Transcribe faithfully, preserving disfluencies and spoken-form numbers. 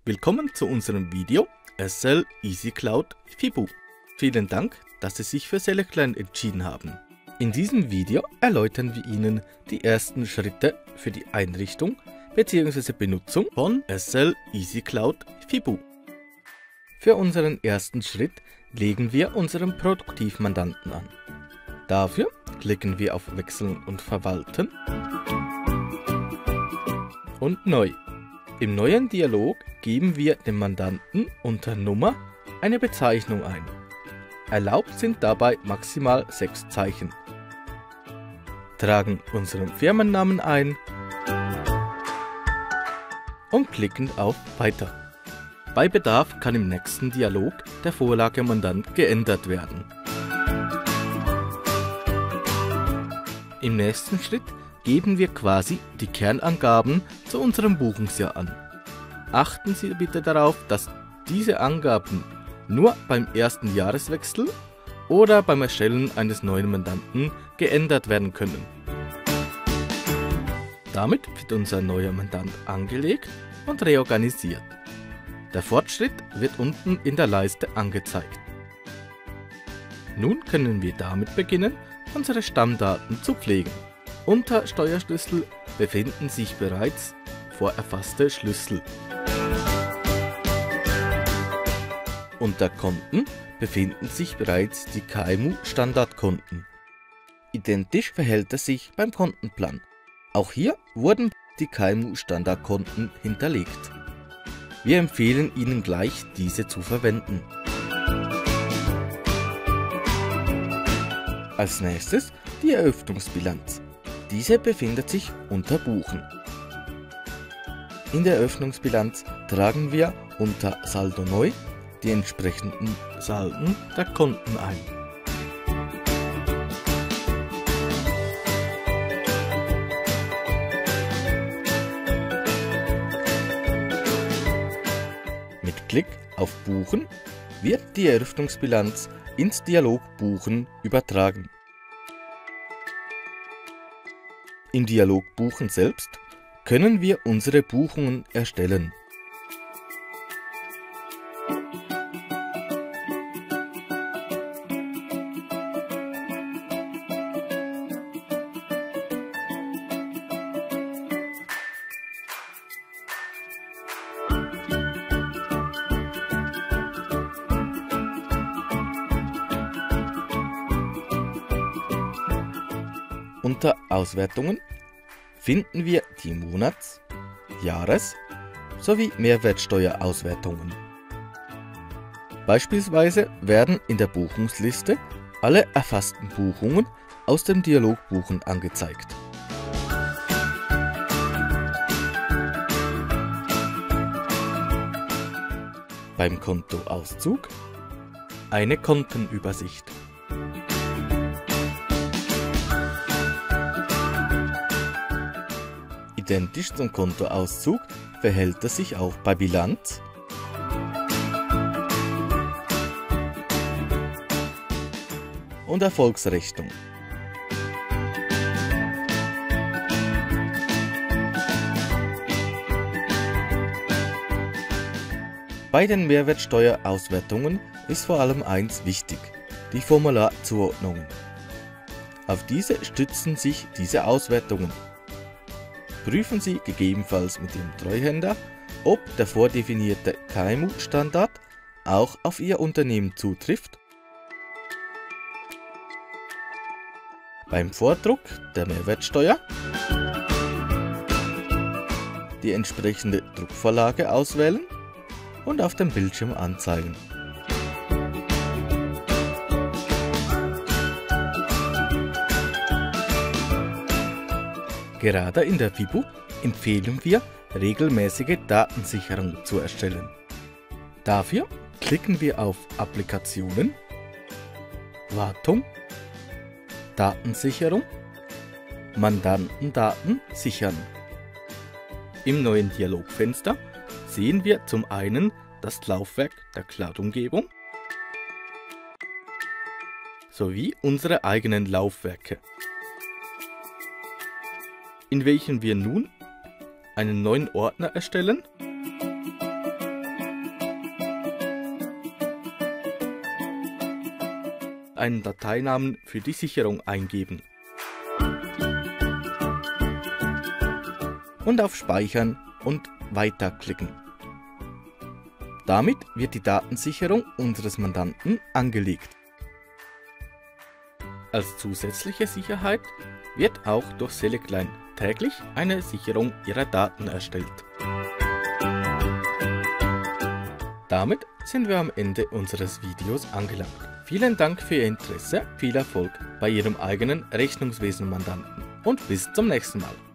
Willkommen zu unserem Video S L Easy Cloud FIBU. Vielen Dank, dass Sie sich für Selekline entschieden haben. In diesem Video erläutern wir Ihnen die ersten Schritte für die Einrichtung bzw. Benutzung von S L Easy Cloud FIBU. Für unseren ersten Schritt legen wir unseren Produktivmandanten an. Dafür klicken wir auf Wechseln und Verwalten und Neu. Im neuen Dialog geben wir dem Mandanten unter Nummer eine Bezeichnung ein. Erlaubt sind dabei maximal sechs Zeichen. Tragen unseren Firmennamen ein und klicken auf Weiter. Bei Bedarf kann im nächsten Dialog der Vorlagemandant geändert werden. Im nächsten Schritt geben wir quasi die Kernangaben zu unserem Buchungsjahr an. Achten Sie bitte darauf, dass diese Angaben nur beim ersten Jahreswechsel oder beim Erstellen eines neuen Mandanten geändert werden können. Damit wird unser neuer Mandant angelegt und reorganisiert. Der Fortschritt wird unten in der Leiste angezeigt. Nun können wir damit beginnen, unsere Stammdaten zu pflegen. Unter Steuerschlüssel befinden sich bereits vorerfasste Schlüssel. Unter Konten befinden sich bereits die K M U-Standardkonten. Identisch verhält es sich beim Kontenplan. Auch hier wurden die K M U-Standardkonten hinterlegt. Wir empfehlen Ihnen gleich, diese zu verwenden. Als nächstes die Eröffnungsbilanz. Diese befindet sich unter Buchen. In der Eröffnungsbilanz tragen wir unter Saldo neu die entsprechenden Salden der Konten ein. Mit Klick auf Buchen wird die Eröffnungsbilanz ins Dialog Buchen übertragen. Im Dialog Buchen selbst können wir unsere Buchungen erstellen. Unter Auswertungen finden wir die Monats-, Jahres- sowie Mehrwertsteuerauswertungen. Beispielsweise werden in der Buchungsliste alle erfassten Buchungen aus dem Dialog Buchen angezeigt. Beim Kontoauszug eine Kontenübersicht. Identisch zum Kontoauszug verhält es sich auch bei Bilanz und Erfolgsrechnung. Bei den Mehrwertsteuerauswertungen ist vor allem eins wichtig: die Formularzuordnungen. Auf diese stützen sich diese Auswertungen. Prüfen Sie gegebenenfalls mit Ihrem Treuhänder, ob der vordefinierte K M U-Standard auch auf Ihr Unternehmen zutrifft. Beim Vordruck der Mehrwertsteuer die entsprechende Druckvorlage auswählen und auf dem Bildschirm anzeigen. Gerade in der FIBU empfehlen wir, regelmäßige Datensicherung zu erstellen. Dafür klicken wir auf Applikationen, Wartung, Datensicherung, Mandantendaten sichern. Im neuen Dialogfenster sehen wir zum einen das Laufwerk der Cloud-Umgebung sowie unsere eigenen Laufwerke, in welchen wir nun einen neuen Ordner erstellen einen Dateinamen für die Sicherung eingeben und auf Speichern und Weiter klicken. Damit wird die Datensicherung unseres Mandanten angelegt. Als zusätzliche Sicherheit wird auch durch Selectline täglich eine Sicherung Ihrer Daten erstellt. Damit sind wir am Ende unseres Videos angelangt. Vielen Dank für Ihr Interesse, viel Erfolg bei Ihrem eigenen Rechnungswesen-Mandanten und bis zum nächsten Mal.